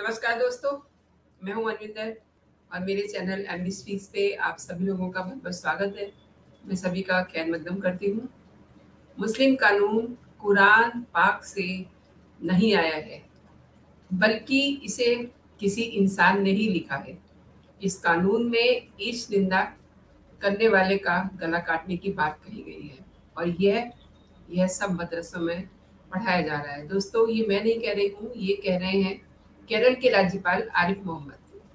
नमस्कार दोस्तों, मैं हूं अनविंदर और मेरे चैनल एमडी स्पीक्स पे आप सभी लोगों का बहुत बहुत स्वागत है। मैं सभी का खैर मकदम करती हूं। मुस्लिम कानून कुरान पाक से नहीं आया है, बल्कि इसे किसी इंसान ने ही लिखा है। इस कानून में ईश निंदा करने वाले का गला काटने की बात कही गई है और यह सब मदरसों में पढ़ाया जा रहा है। दोस्तों, ये मैं नहीं कह रही हूँ, ये कह रहे हैं केरल के राज्यपाल आरिफ मोहम्मद।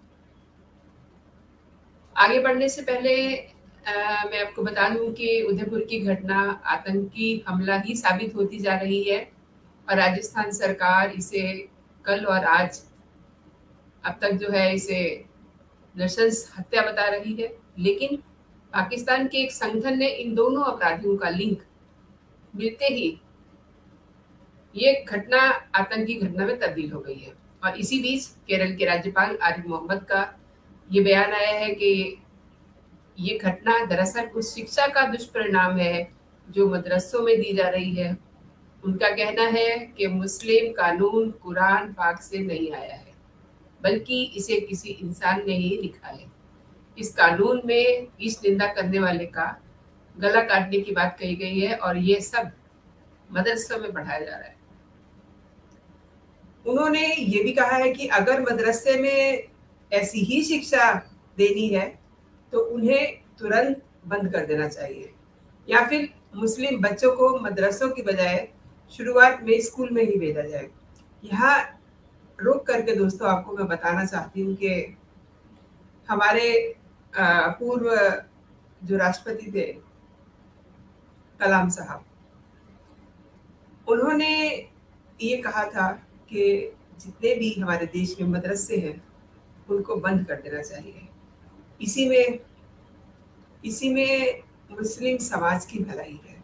आगे बढ़ने से पहले मैं आपको बता दूं कि उदयपुर की घटना आतंकी हमला ही साबित होती जा रही है और राजस्थान सरकार इसे कल और आज अब तक जो है इसे नृशंस हत्या बता रही है। लेकिन पाकिस्तान के एक संगठन ने इन दोनों अपराधियों का लिंक मिलते ही ये घटना आतंकी घटना में तब्दील हो गई है। और इसी बीच केरल के राज्यपाल आरिफ मोहम्मद का ये बयान आया है कि ये घटना दरअसल उस शिक्षा का दुष्परिणाम है जो मदरसों में दी जा रही है। उनका कहना है कि मुस्लिम कानून कुरान पाक से नहीं आया है, बल्कि इसे किसी इंसान ने ही लिखा है। इस कानून में ईश निंदा करने वाले का गला काटने की बात कही गई है और ये सब मदरसों में पढ़ाया जा रहा है। उन्होंने ये भी कहा है कि अगर मदरसे में ऐसी ही शिक्षा देनी है तो उन्हें तुरंत बंद कर देना चाहिए या फिर मुस्लिम बच्चों को मदरसों की बजाय शुरुआत में स्कूल में ही भेजा जाए। यहाँ रोक करके दोस्तों आपको मैं बताना चाहती हूँ कि हमारे पूर्व जो राष्ट्रपति थे कलाम साहब, उन्होंने ये कहा था कि जितने भी हमारे देश में मदरसे हैं उनको बंद कर देना चाहिए। इसी में मुस्लिम समाज की भलाई है।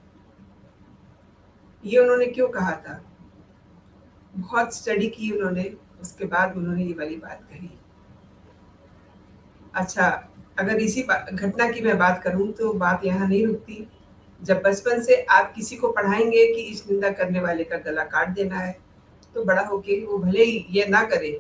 ये उन्होंने क्यों कहा था? बहुत स्टडी की उन्होंने, उसके बाद उन्होंने ये वाली बात कही। अच्छा, अगर इसी घटना की मैं बात करूं तो बात यहाँ नहीं रुकती। जब बचपन से आप किसी को पढ़ाएंगे कि इस निंदा करने वाले का गला काट देना है, तो बड़ा होके वो भले ही ये ना करे,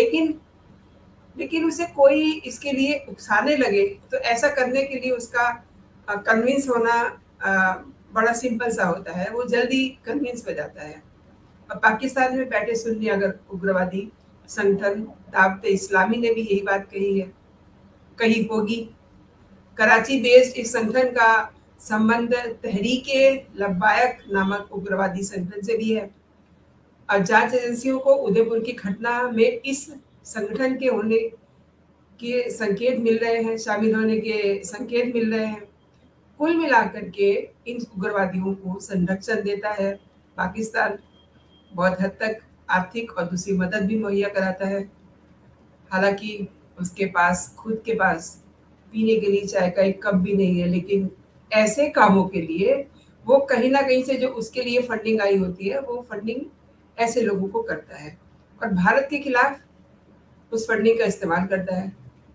लेकिन उसे कोई इसके लिए उकसाने लगे तो ऐसा करने के लिए उसका कन्विंस होना बड़ा सिंपल सा होता है, वो जल्दी कन्विंस हो जाता है। और पाकिस्तान में बैठे सुन्नी अगर उग्रवादी संगठन दावत इस्लामी ने भी यही बात कही होगी। कराची बेस्ड इस संगठन का संबंध तहरीके लब्बायक नामक उग्रवादी संगठन से भी है और जांच एजेंसियों को उदयपुर की घटना में इस संगठन के होने के संकेत मिल रहे हैं, शामिल होने के संकेत मिल रहे हैं। कुल मिलाकर के इन उग्रवादियों को संरक्षण देता है पाकिस्तान, बहुत हद तक आर्थिक और दूसरी मदद भी मुहैया कराता है। हालांकि उसके पास खुद के पास पीने के लिए चाय का एक कप भी नहीं है, लेकिन ऐसे कामों के लिए वो कहीं ना कहीं से जो उसके लिए फंडिंग आई होती है वो फंडिंग ऐसे लोगों को करता है और भारत के खिलाफ उस फंडिंग का इस्तेमाल करता है।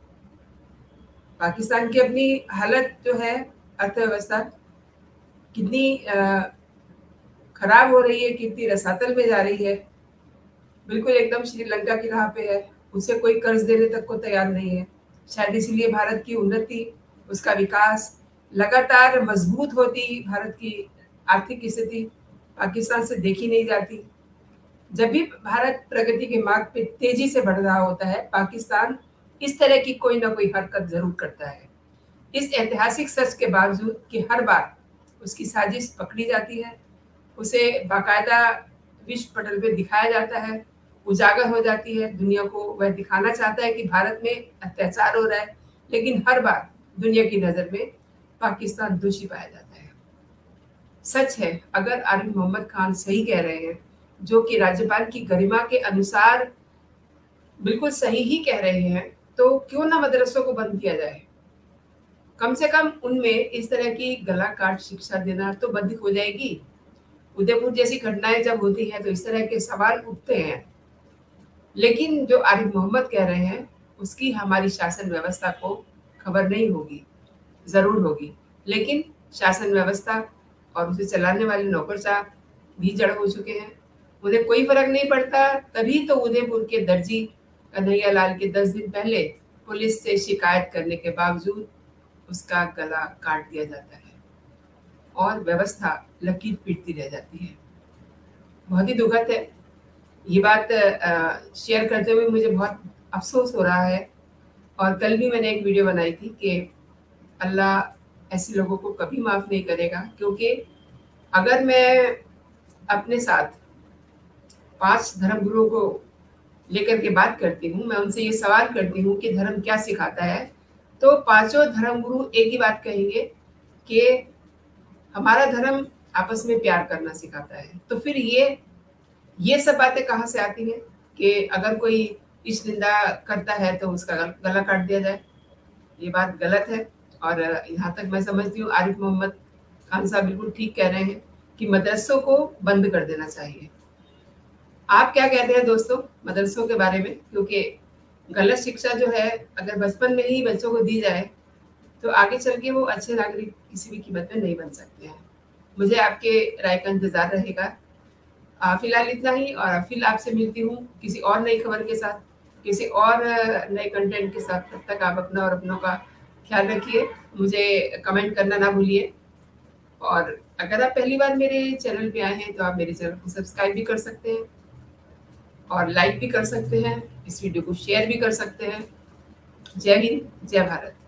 पाकिस्तान की अपनी हालत जो है, अर्थव्यवस्था कितनी खराब हो रही है, कितनी रसातल में जा रही है, बिल्कुल एकदम श्रीलंका की राह पे है। उसे कोई कर्ज देने तक को तैयार नहीं है। शायद इसीलिए भारत की उन्नति, उसका विकास लगातार मजबूत होती भारत की आर्थिक स्थिति पाकिस्तान से देखी नहीं जाती। जब भी भारत प्रगति के मार्ग पे तेजी से बढ़ रहा होता है, पाकिस्तान इस तरह की कोई ना कोई हरकत जरूर करता है। इस ऐतिहासिक सच के बावजूद कि हर बार उसकी साजिश पकड़ी जाती है, उसे बाकायदा विश्व पटल पे दिखाया जाता है, उजागर हो जाती है, दुनिया को वह दिखाना चाहता है कि भारत में अत्याचार हो रहा है, लेकिन हर बार दुनिया की नजर में पाकिस्तान दोषी पाया जाता है। सच है, अगर आरिफ मोहम्मद खान सही कह रहे हैं, जो कि राज्यपाल की गरिमा के अनुसार बिल्कुल सही ही कह रहे हैं, तो क्यों ना मदरसों को बंद किया जाए। कम से कम उनमें इस तरह की गला काट शिक्षा देना तो बंद हो जाएगी। उदयपुर जैसी घटनाएं जब होती हैं तो इस तरह के सवाल उठते हैं, लेकिन जो आरिफ मोहम्मद कह रहे हैं उसकी हमारी शासन व्यवस्था को खबर नहीं होगी। जरूर होगी, लेकिन शासन व्यवस्था और उसे चलाने वाले नौकरशाह भी जड़ हो चुके हैं। उन्हें कोई फर्क नहीं पड़ता। तभी तो उदयपुर के दर्जी कन्हैया लाल के 10 दिन पहले पुलिस से शिकायत करने के बावजूद उसका गला काट दिया जाता है और व्यवस्था लकीर पीटती रह जाती है। बहुत ही दुखद है। ये बात शेयर करते हुए मुझे बहुत अफसोस हो रहा है। और कल भी मैंने एक वीडियो बनाई थी कि अल्लाह ऐसे लोगों को कभी माफ़ नहीं करेगा, क्योंकि अगर मैं अपने साथ 5 धर्मगुरुओं को लेकर के बात करती हूँ, मैं उनसे ये सवाल करती हूँ कि धर्म क्या सिखाता है, तो पांचों धर्मगुरु एक ही बात कहेंगे कि हमारा धर्म आपस में प्यार करना सिखाता है। तो फिर ये सब बातें कहाँ से आती हैं कि अगर कोई इस निंदा करता है तो उसका गला काट दिया जाए? ये बात गलत है। और यहाँ तक मैं समझती हूँ आरिफ मोहम्मद खान साहब बिल्कुल ठीक कह रहे हैं कि मदरसों को बंद कर देना चाहिए। आप क्या कहते हैं दोस्तों मदरसों के बारे में? क्योंकि गलत शिक्षा जो है अगर बचपन में ही बच्चों को दी जाए तो आगे चल के वो अच्छे नागरिक किसी भी कीमत में नहीं बन सकते हैं। मुझे आपके राय का इंतजार रहेगा। फिलहाल इतना ही, और फिर आपसे मिलती हूँ किसी और नई खबर के साथ, किसी और नए कंटेंट के साथ। तब तक आप अपना और अपनों का ख्याल रखिए। मुझे कमेंट करना ना भूलिए। और अगर आप पहली बार मेरे चैनल पे आए हैं तो आप मेरे चैनल को सब्सक्राइब भी कर सकते हैं और लाइक भी कर सकते हैं, इस वीडियो को शेयर भी कर सकते हैं। जय हिंद, जय भारत।